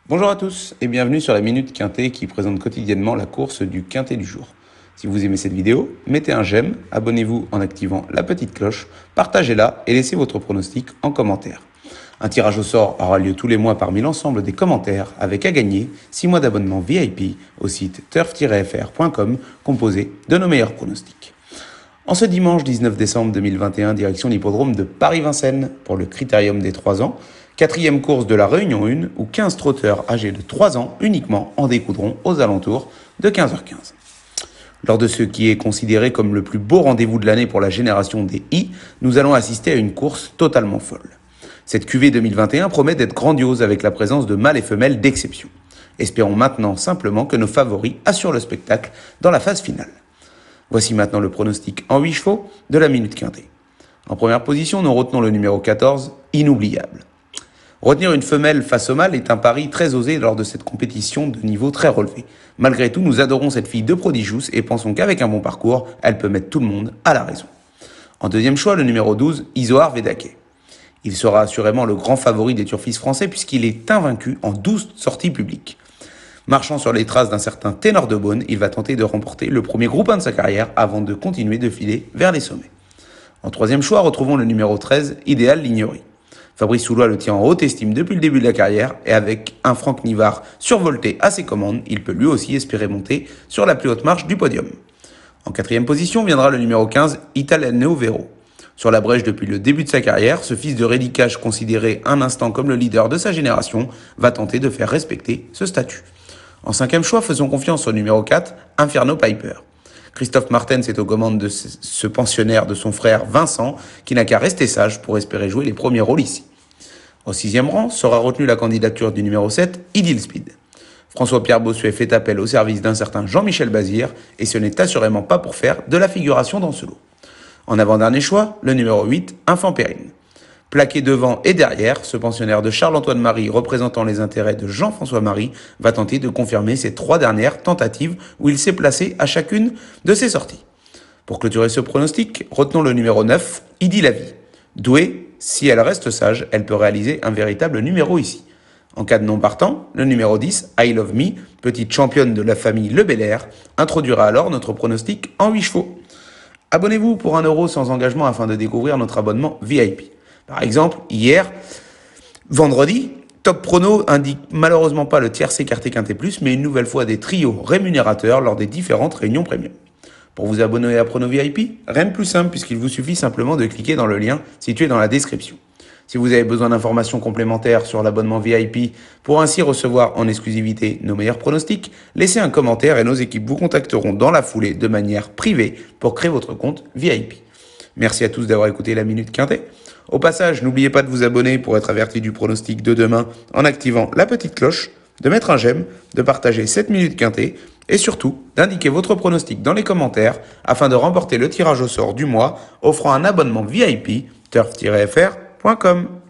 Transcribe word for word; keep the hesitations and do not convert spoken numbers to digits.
Bonjour à tous et bienvenue sur la Minute Quintet qui présente quotidiennement la course du Quintet du jour. Si vous aimez cette vidéo, mettez un j'aime, abonnez-vous en activant la petite cloche, partagez-la et laissez votre pronostic en commentaire. Un tirage au sort aura lieu tous les mois parmi l'ensemble des commentaires avec à gagner six mois d'abonnement V I P au site turf tiret f r point com composé de nos meilleurs pronostics. En ce dimanche dix-neuf décembre deux mille vingt et un, direction l'hippodrome de Paris-Vincennes pour le Critérium des trois ans, quatrième course de la Réunion un où quinze trotteurs âgés de trois ans uniquement en découdront aux alentours de quinze heures quinze. Lors de ce qui est considéré comme le plus beau rendez-vous de l'année pour la génération des I, nous allons assister à une course totalement folle. Cette cuvée deux mille vingt et un promet d'être grandiose avec la présence de mâles et femelles d'exception. Espérons maintenant simplement que nos favoris assurent le spectacle dans la phase finale. Voici maintenant le pronostic en huit chevaux de la Minute Quintet. En première position, nous retenons le numéro quatorze, Inoubliable. Retenir une femelle face au mâle est un pari très osé lors de cette compétition de niveau très relevé. Malgré tout, nous adorons cette fille de Prodigious et pensons qu'avec un bon parcours, elle peut mettre tout le monde à la raison. En deuxième choix, le numéro douze, Isoar Vedake. Il sera assurément le grand favori des turfistes français puisqu'il est invaincu en douze sorties publiques. Marchant sur les traces d'un certain Ténor de Beaune, il va tenter de remporter le premier groupe un de sa carrière avant de continuer de filer vers les sommets. En troisième choix, retrouvons le numéro treize, Idéal Lignery. Fabrice Soulois le tient en haute estime depuis le début de la carrière et avec un Franck Nivard survolté à ses commandes, il peut lui aussi espérer monter sur la plus haute marche du podium. En quatrième position viendra le numéro quinze, Italiano Vero. Sur la brèche depuis le début de sa carrière, ce fils de Rédicage considéré un instant comme le leader de sa génération va tenter de faire respecter ce statut. En cinquième choix, faisons confiance au numéro quatre, Inferno Piper. Christophe Martens est aux commandes de ce pensionnaire de son frère Vincent, qui n'a qu'à rester sage pour espérer jouer les premiers rôles ici. Au sixième rang sera retenue la candidature du numéro sept, Idyll Speed. François-Pierre Bossuet fait appel au service d'un certain Jean-Michel Bazir, et ce n'est assurément pas pour faire de la figuration dans ce lot. En avant-dernier choix, le numéro huit, Infant Périne. Plaqué devant et derrière, ce pensionnaire de Charles-Antoine Marie représentant les intérêts de Jean-François Marie va tenter de confirmer ses trois dernières tentatives où il s'est placé à chacune de ses sorties. Pour clôturer ce pronostic, retenons le numéro neuf, Idy la vie. Douée, si elle reste sage, elle peut réaliser un véritable numéro ici. En cas de non partant, le numéro dix, I Love Me, petite championne de la famille Le Belair, introduira alors notre pronostic en huit chevaux. Abonnez-vous pour un euro sans engagement afin de découvrir notre abonnement V I P. Par exemple, hier, vendredi, Top Prono indique malheureusement pas le tiercé écarté Quintet Plus, mais une nouvelle fois des trios rémunérateurs lors des différentes réunions premium. Pour vous abonner à Prono V I P, rien de plus simple puisqu'il vous suffit simplement de cliquer dans le lien situé dans la description. Si vous avez besoin d'informations complémentaires sur l'abonnement V I P pour ainsi recevoir en exclusivité nos meilleurs pronostics, laissez un commentaire et nos équipes vous contacteront dans la foulée de manière privée pour créer votre compte V I P. Merci à tous d'avoir écouté la Minute Quintet. Au passage, n'oubliez pas de vous abonner pour être averti du pronostic de demain en activant la petite cloche, de mettre un j'aime, de partager cette Minute Quintet et surtout d'indiquer votre pronostic dans les commentaires afin de remporter le tirage au sort du mois offrant un abonnement V I P turf tiret f r point com.